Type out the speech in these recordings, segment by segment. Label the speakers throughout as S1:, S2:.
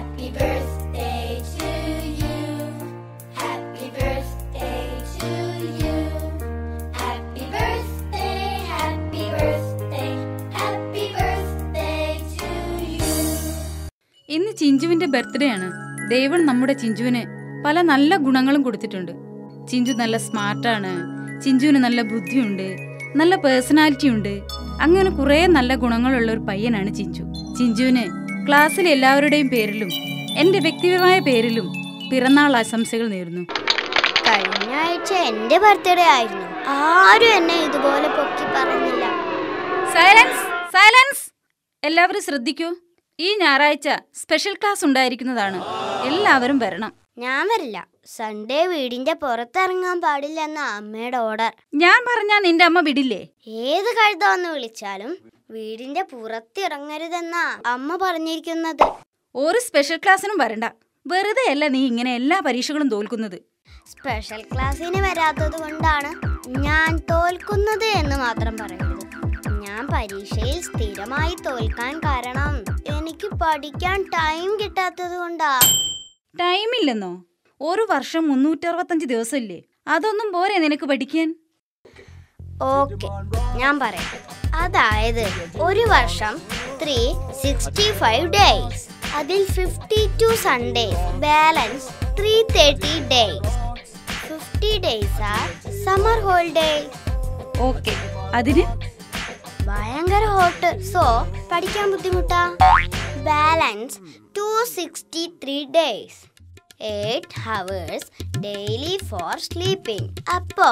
S1: Happy birthday to you. Happy birthday to you. Happy birthday, happy birthday, happy birthday to you.
S2: ഇന്ന് ചിഞ്ചുവിന്റെ birthday ആണ്. ദൈവം നമ്മുടെ ചിഞ്ചുവിന് പല നല്ല ഗുണങ്ങളും കൊടുത്തിട്ടുണ്ട്. ചിഞ്ചു നല്ല സ്മാർട്ടാണ്, ചിഞ്ചുവിന് നല്ല ബുദ്ധിയുണ്ട്, നല്ല പേഴ്സണാലിറ്റി ഉണ്ട്. അങ്ങനെ കുറെ നല്ല ഗുണങ്ങളുള്ള ഒരു പയ്യനാണ് ചിഞ്ചു. ചിഞ്ചുവിന് ക്ലാസ്സിലെ എല്ലാവരുടെയും പേരിലും എന്റെ വ്യക്തിപരമായ പേരിലും പിറന്നാൾ ആശംസകൾ നേരുന്നു.
S3: കഴിഞ്ഞ ആഴ്ച എന്റെ ബർത്ത്ഡേ ആയിരുന്നു. ആരും എന്നെ ഇതുപോലെ പൊക്കി പറഞ്ഞില്ല.
S2: Silence, silence. എല്ലാവരും ശ്രദ്ധിക്കൂ. ഈ ഞായറാഴ്ച സ്പെഷ്യൽ ക്ലാസ് ഉണ്ടായിരിക്കുന്നതാണ്. എല്ലാവരും വരണം.
S3: ഞാൻ വരില്ല. സൺഡേ വീടിന്റെ പുറത്തിറങ്ങാൻ പാടില്ലെന്ന അമ്മയുടെ ഓർഡർ.
S2: ഞാൻ പറഞ്ഞാ നിന്റെ അമ്മ വിടില്ലേ?
S3: ഏത് കഴുതാന്ന് വിളിച്ചാലും വീടിന്റെ പുറത്തിറങ്ങരുതെന്നാ അമ്മ പറഞ്ഞിരിക്കുന്നത്.
S2: ഒരു സ്പെഷ്യൽ ക്ലാസ്സിനും വരണ്ട. വെറുതെ അല്ല നീ ഇങ്ങനെ എല്ലാ പരീക്ഷകളും തോൽക്കുന്നത്.
S3: സ്പെഷ്യൽ ക്ലാസ്സിന് വരാത്തത് കൊണ്ടാണ് ഞാൻ തോൽക്കുന്നത് എന്ന് മാത്രം പറയരുത്. ഞാൻ പരീക്ഷയിൽ സ്ഥിരമായി തോൽക്കാൻ കാരണം എനിക്ക് പഠിക്കാൻ ടൈം കിട്ടാത്തത് കൊണ്ടാ.
S2: ടൈമില്ലെന്നോ? ഒരു വർഷം 365 ദിവസമില്ലേ? അതൊന്നും പോരെ നിനക്ക് പഠിക്കാൻ?
S3: ഓക്കെ, ഞാൻ പറയാം. അതായത് ഒരു വർഷം 365 ഡേയ്സ്, അതിൽ 52 Sundays, balance 330 days. 50 days are summer holidays.
S2: Okay, അതിന്
S3: ഭയങ്കര ഹോട്ട്, സോ പഠിക്കാൻ ബുദ്ധിമുട്ടാ. Balance 263 days, 8 hours daily for sleeping. അപ്പോ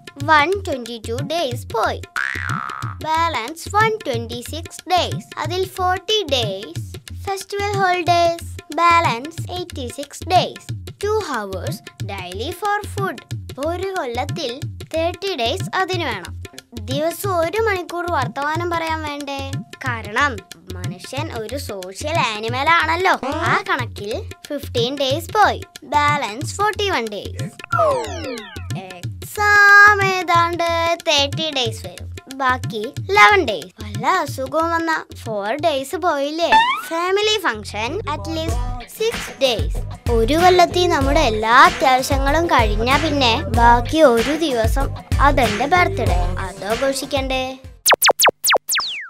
S3: 122 ഡേയ്സ് പോയി. ബാലൻസ് 126 ഡേയ്സ്, അതിൽ 40 days festival holidays. Balance 86 days, 2 hours daily for food. ഒരു കൊല്ലത്തിൽ 30 ഡേയ്സ് അതിന് വേണം. ദിവസം 1 മണിക്കൂർ വർത്തമാനം പറയാൻ വേണ്ടേ? കാരണം മനുഷ്യൻ ഒരു സോഷ്യൽ ആനിമൽ ആണല്ലോ. ആ കണക്കിൽ 15 ഡേയ്സ് പോയി. Balance 41 days. എക്സാം ഏതാണ്ട് 30 ഡേയ്സ് വരും. ബാക്കി 11 ഡേയ്സ്. വല്ല അസുഖവും വന്ന 4 ഡേയ്സ് പോയില്ലേ? Family function at least 6 days. ഒരു കൊല്ലത്തിൽ നമ്മുടെ എല്ലാ അത്യാവശ്യങ്ങളും കഴിഞ്ഞാ പിന്നെ ബാക്കി ഒരു ദിവസം അതെന്റെ ബർത്ത്ഡേ, അതാഘോഷിക്കണ്ടേ?